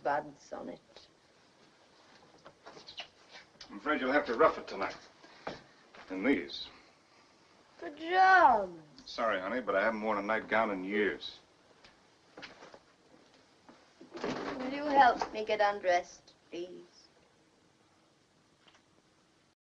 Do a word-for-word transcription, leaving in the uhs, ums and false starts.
buds on it. I'm afraid you'll have to rough it tonight. In these. Pajamas. Sorry, honey, but I haven't worn a nightgown in years. Will you help me get undressed, please?